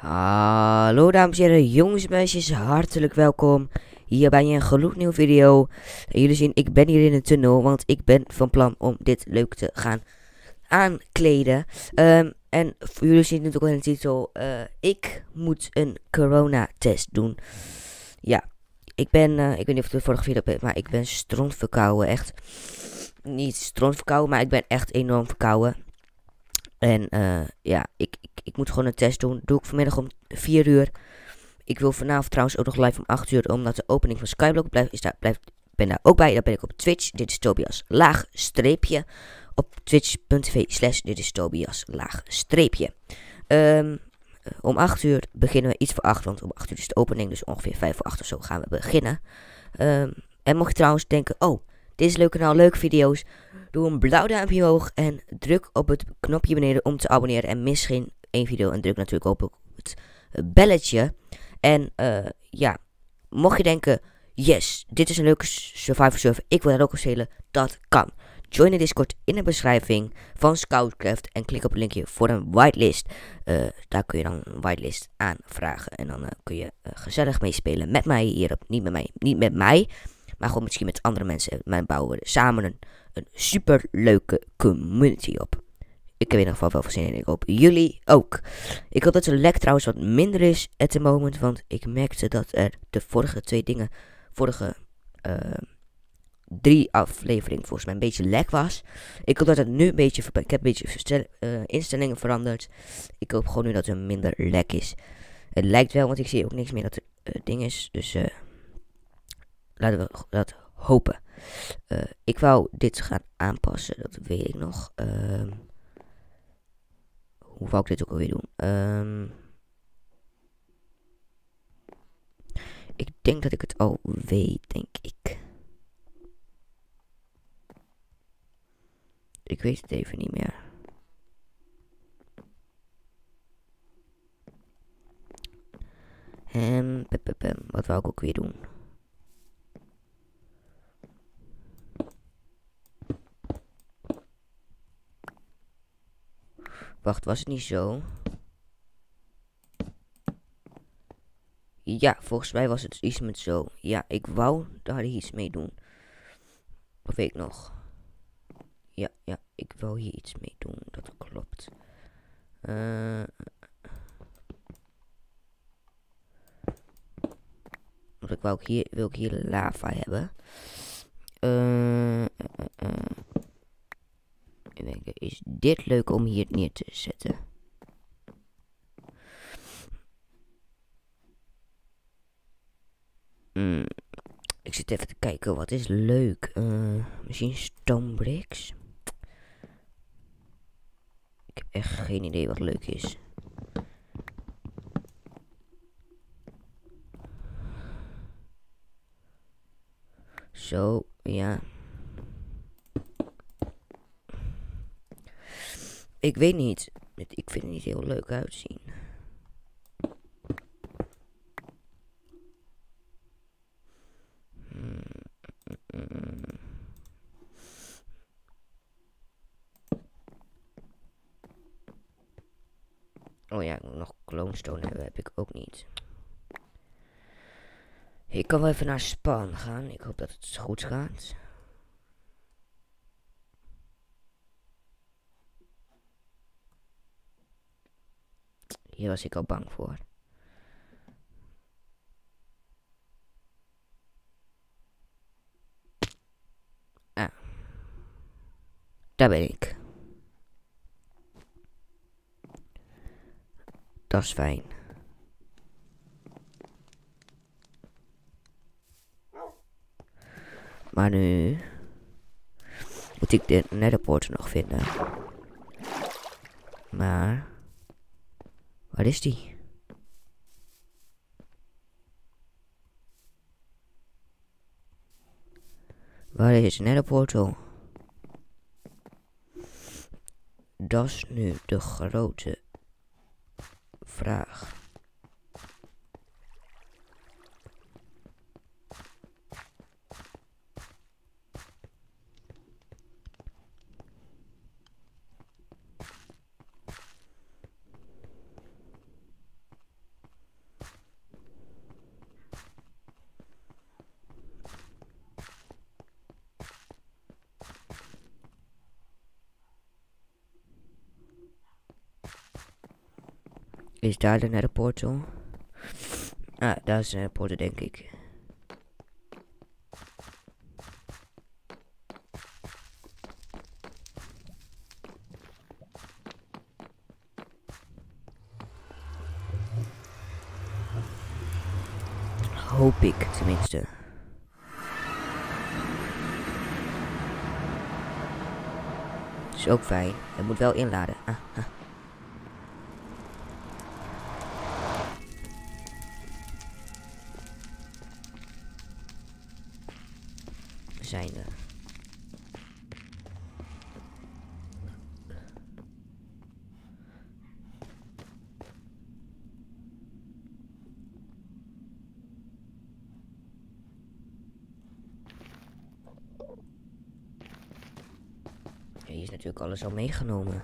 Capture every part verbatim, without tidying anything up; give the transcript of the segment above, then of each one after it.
Hallo dames en heren, jongens en meisjes, hartelijk welkom hier bij een gloednieuwe video. En jullie zien, ik ben hier in een tunnel, want ik ben van plan om dit leuk te gaan aankleden. Um, en voor jullie zien natuurlijk al in de titel, uh, ik moet een coronatest doen. Ja, ik ben, uh, ik weet niet of ik de vorige video heb, maar ik ben strontverkouden, echt. Niet strontverkouden, maar ik ben echt enorm verkouden. En uh, ja, ik, ik, ik moet gewoon een test doen. Doe ik vanmiddag om vier uur. Ik wil vanavond trouwens ook nog live om acht uur. Omdat de opening van Skyblock blijft. Is daar, blijft, ben daar ook bij. Daar ben ik op Twitch. Dit is Tobias laag streepje. Op twitch.tv slash dit is Tobias laag streepje. Um, om acht uur beginnen we iets voor acht. Want om acht uur is de opening. Dus ongeveer vijf voor acht of zo gaan we beginnen. Um, en mocht je trouwens denken. Oh, dit is leuk kanaal. Leuke video's. Doe een blauw duimpje omhoog en druk op het knopje beneden om te abonneren. En mis geen één video en druk natuurlijk op het belletje. En uh, ja, mocht je denken, yes, dit is een leuke Survivor server, ik wil dat ook spelen, dat kan. Join de Discord in de beschrijving van Scoutcraft en klik op het linkje voor een whitelist. Uh, daar kun je dan een whitelist aanvragen en dan uh, kun je uh, gezellig meespelen met mij hierop. Niet met mij, niet met mij, maar gewoon misschien met andere mensen. Maar bouwen we samen een Een super leuke community op. Ik heb in ieder geval wel veel zin in. Ik hoop jullie ook. Ik hoop dat de lek trouwens wat minder is at the moment. Want ik merkte dat er de vorige twee dingen. Vorige uh, drie afleveringen volgens mij een beetje lek was. Ik hoop dat het nu een beetje. Ik heb een beetje verstel, uh, instellingen veranderd. Ik hoop gewoon nu dat er minder lek is. Het lijkt wel, want ik zie ook niks meer dat er uh, ding is. Dus uh, laten we dat hopen. Uh, ik wou dit gaan aanpassen, dat weet ik nog. Um, hoe wou ik dit ook alweer doen? Um, ik denk dat ik het al weet, denk ik. Ik weet het even niet meer. En wat wou ik ook weer doen? Wacht, was het niet zo? Ja, volgens mij was het iets met zo. Ja, ik wou daar iets mee doen. Dat weet ik nog. Ja, ja, ik wou hier iets mee doen. Dat klopt. Uh, want ik wou ook hier, wil ik hier lava hebben. Uh, uh, uh. Is dit leuk om hier neer te zetten? Mm, ik zit even te kijken, wat is leuk? Uh, misschien stone bricks? Ik heb echt geen idee wat leuk is. Zo, ja. Ik weet niet. Ik vind het niet heel leuk uitzien. Hmm. Oh ja, ik moet nog clonestone hebben. Heb ik ook niet. Ik kan wel even naar Span gaan. Ik hoop dat het goed gaat. Hier was ik al bang voor. Ah. Daar ben ik. Dat is fijn. Maar nu moet ik de netherpoort nog vinden. Maar waar is die? Waar is de netherportal? Dat is nu de grote vraag. Is daar de nether portal? Ah, daar is de nether portal, denk ik. Hoop ik, tenminste. Is ook fijn. Het moet wel inladen. Ah, ah. We zijn er. Hier is natuurlijk alles al meegenomen.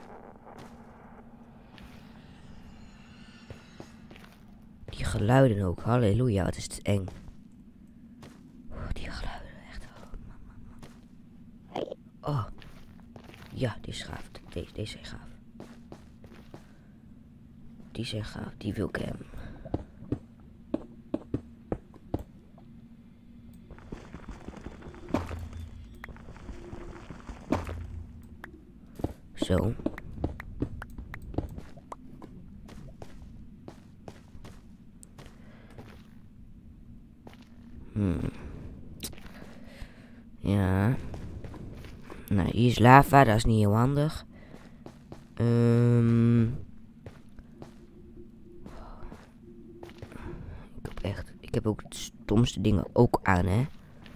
Die geluiden ook. Halleluja, wat is het eng. Oh, die geluiden, echt. Oh. Ja, die is gaaf. Deze, deze zijn gaaf. Die zijn gaaf. Die wil ik hebben. Zo. Hmm. Ja. Nou, hier is lava, dat is niet heel handig. Um. Ik heb echt, ik heb ook de stomste dingen ook aan, hè.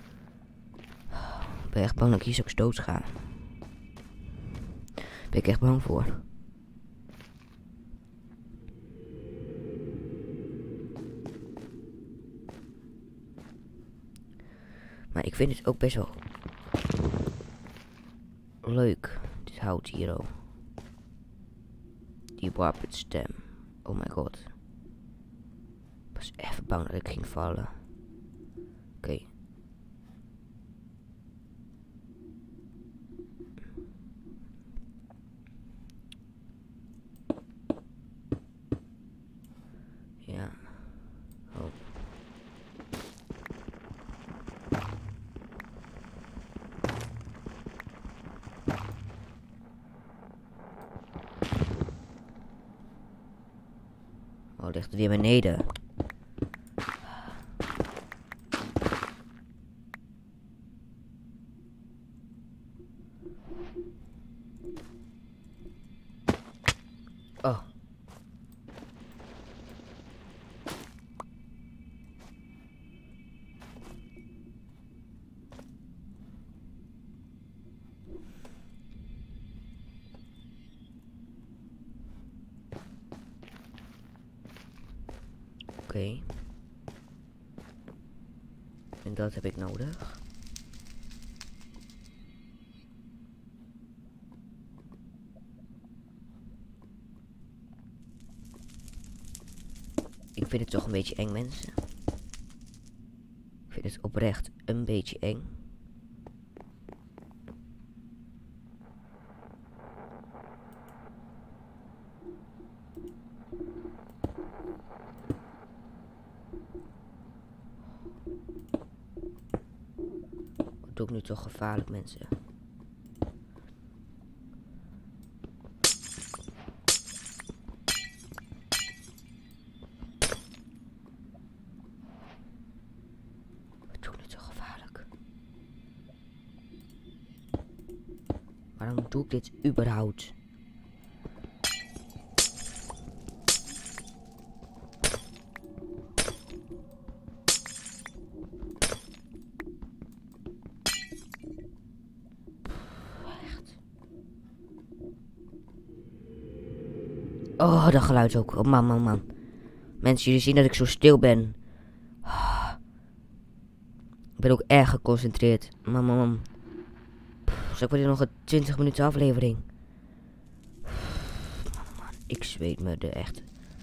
Ik ben echt bang dat ik hier straks dood ga. Ben ik echt bang voor. Maar ik vind het ook best wel leuk, dit hout hier al. Die warped stem. Oh my god. Ik was even bang dat ik ging vallen. Oké. Okay. Ja. Oh. Oh, ligt er weer beneden. Oh. Oké. Okay. En dat heb ik nodig. Ik vind het toch een beetje eng, mensen. Ik vind het oprecht een beetje eng. Wat doe ik nu toch gevaarlijk, mensen? Waarom doe ik dit überhaupt? Echt. Oh, dat geluid ook. Oh, man, man, man. Mensen, jullie zien dat ik zo stil ben. Ik ben ook erg geconcentreerd. Man, man, man. Straks wordt dit nog een twintig minuten aflevering. Man, man, ik zweet me er echt.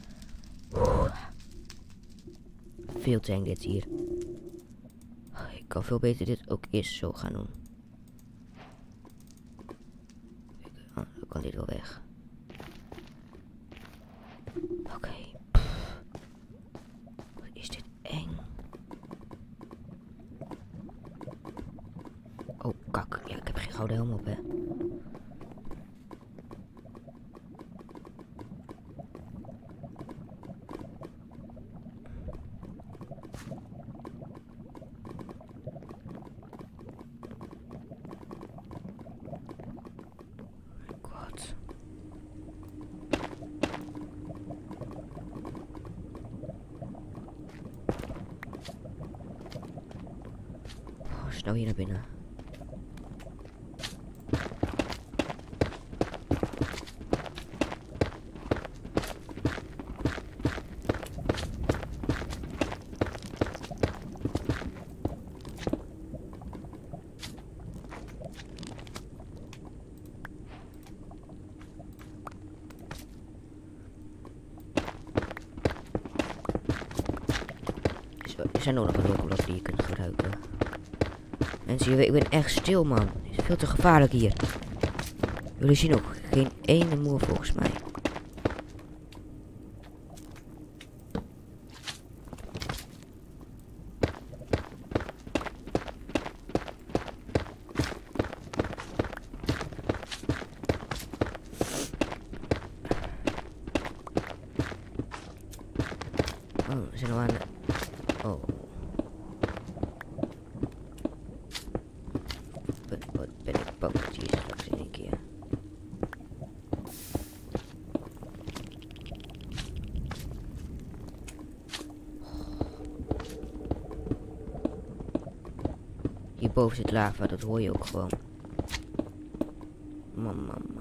Veel te eng dit hier. Ik kan veel beter dit ook eerst zo gaan doen. Oh, dan kan dit wel weg. Oké. Okay. Wat is dit eng. Oh, kak. Ja, ik heb geen gouden helm op, hè. Snel hier naar binnen. Er zijn nog een lokblok die je kunt gebruiken. Mensen, ik ben echt stil, man. Het is veel te gevaarlijk hier. Jullie zien ook geen ene moer volgens mij. Oh, we zijn al aan de... Oh. Wat, wat ben ik bang dat hier straks in één keer. Hierboven zit lava, dat hoor je ook gewoon. Man, man, man.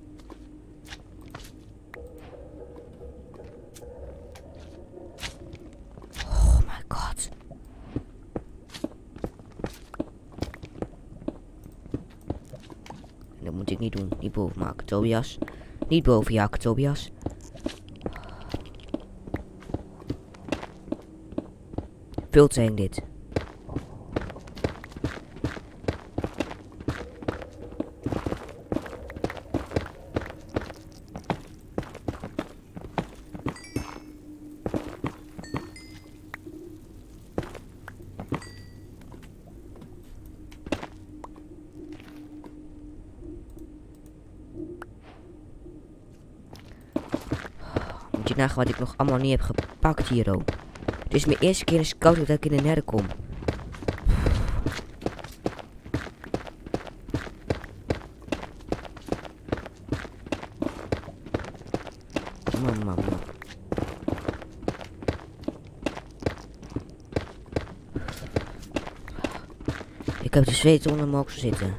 Oh my god. Dat moet ik niet doen. Niet boven maken, Tobias. Niet boven jagen, Tobias. Veel te eng dit. Moet je nagaan wat ik nog allemaal niet heb gepakt hier, oh. Het is mijn eerste keer in scout dat ik in de nether kom. Man, man, man. Ik heb de zweet onder mijn oksel zitten.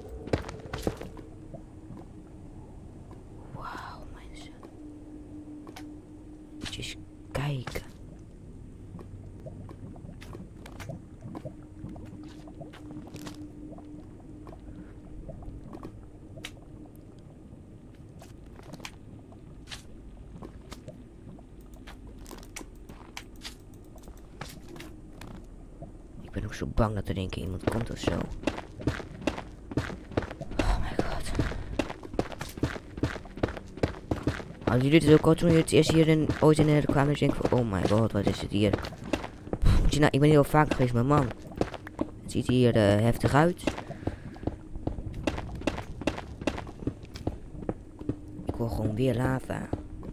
Wauw, mensen. Moet je eens kijken. Ik ben ook zo bang dat er een keer iemand komt of zo. Oh my god. Hadden jullie dit ook al toen jullie het eerst hier in, ooit in de kwamen? Dus denk ik van, oh my god, wat is het hier? Pff, nou, ik ben hier al vaak geweest, maar man. Het ziet hier uh, heftig uit. Ik hoor gewoon weer lava.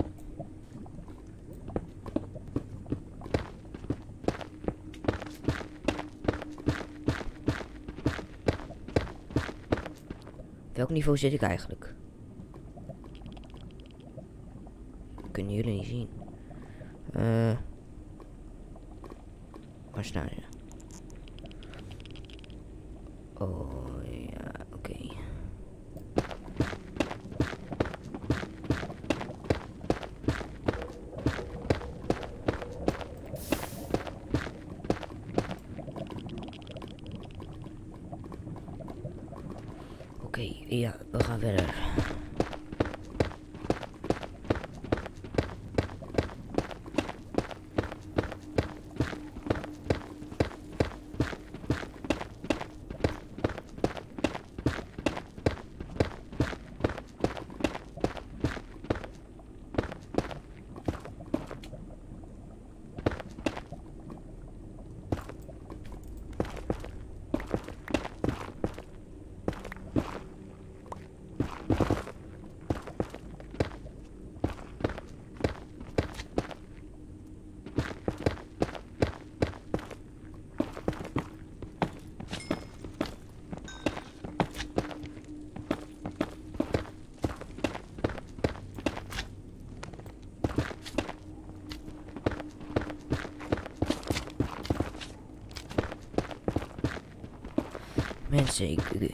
Welk niveau zit ik eigenlijk? Kunnen jullie niet zien. Uh, waar staan je? Oh ja, oké. Okay. Oké, okay, ja, we gaan verder. Mensen, ik... ik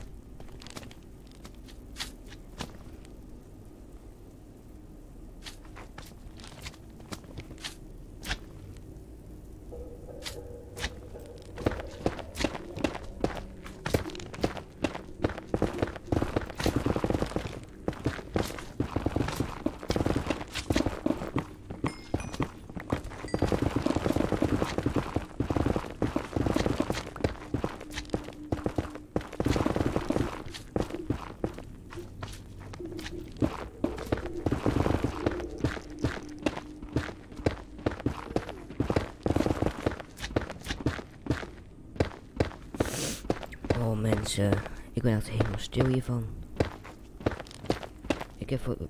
Oh mensen, ik ben echt helemaal stil hiervan. Ik heb voor...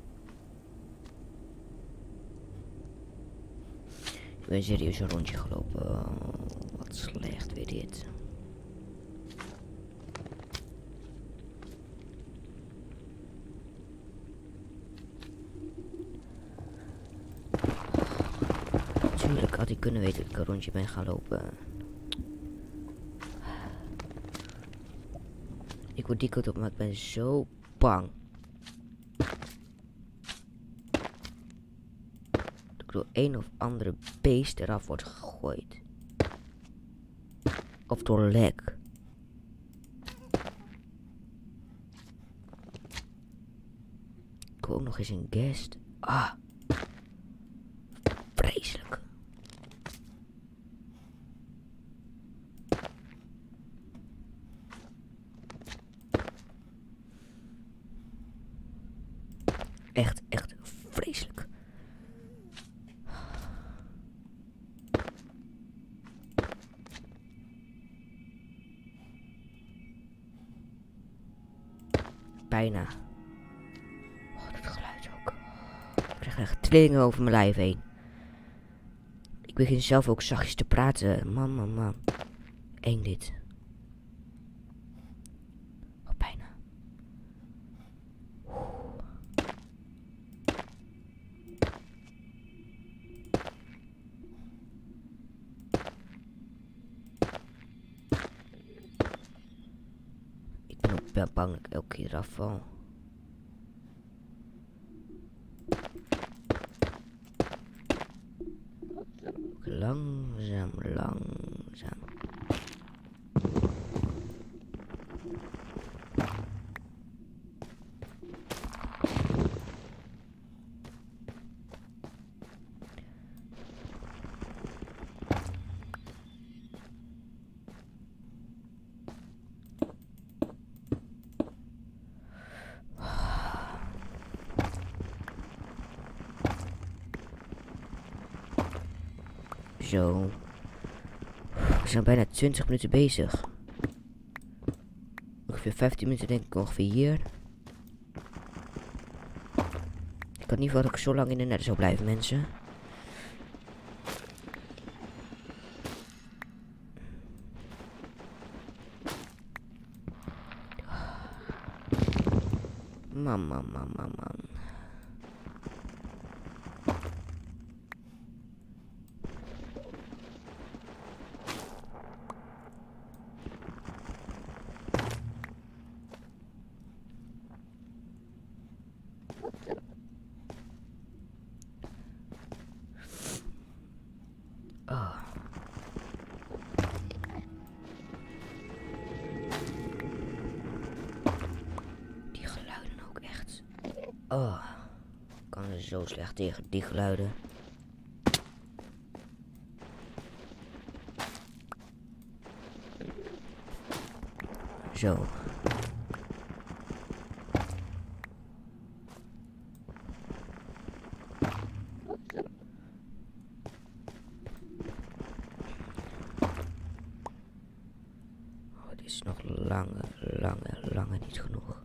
Ik ben serieus een rondje gelopen. Oh, wat slecht weer dit. Natuurlijk had ik kunnen weten dat ik een rondje ben gaan lopen. Ik word die kant op, maar ik ben zo bang. Dat ik door een of andere beest eraf word gegooid. Of door lek. Ik wil ook nog eens een guest. Ah. Vreselijk. Echt, echt vreselijk. Bijna. Oh, dat geluid ook. Ik krijg echt trillingen over mijn lijf heen. Ik begin zelf ook zachtjes te praten. Man, man, man. Eng dit. Oh, bijna. Ik ben ook wel bang dat ik elke keer eraf val. Langzaam, langzaam. Zo. We zijn bijna twintig minuten bezig. Ongeveer vijftien minuten denk ik ongeveer hier. Ik had niet verwacht dat ik zo lang in de net zou blijven, mensen. Man, man, man, man, man. Oh. Die geluiden ook echt. Oh. Ik kan er zo slecht tegen die geluiden. Zo. Is nog lange, lange, lange niet genoeg.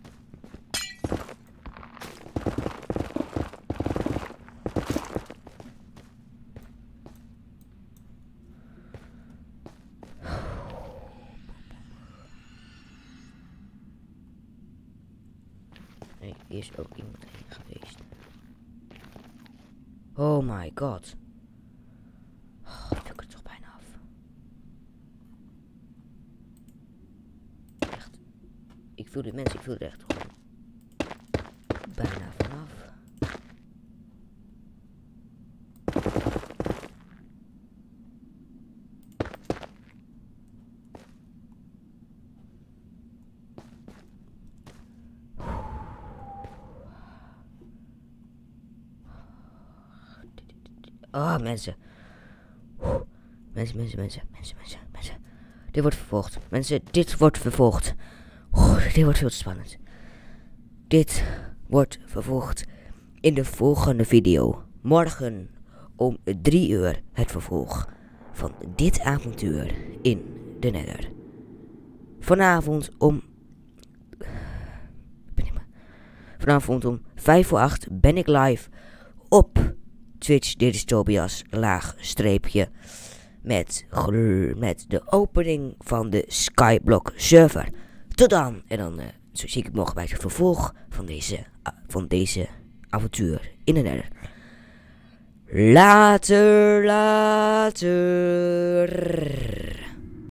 Nee, hier is ook iemand heen geweest. Oh my god. Oh, ik er toch bijna af. ik voel de mensen, ik voel er echt gewoon bijna vanaf. Ah, mensen. Mensen, mensen, mensen, mensen, mensen, mensen. Dit wordt vervolgd. Mensen, dit wordt vervolgd. Oeh, dit wordt veel te spannend. Dit wordt vervolgd in de volgende video. Morgen om drie uur het vervolg van dit avontuur in de Nether. Vanavond om... Vanavond om vijf voor acht ben ik live op Twitch. Dit is Tobias, laag streepje. Met, met de opening van de Skyblock server. Tot dan. En dan uh, zo zie ik het morgen bij het vervolg van deze, uh, van deze avontuur in de Nether. Later, later.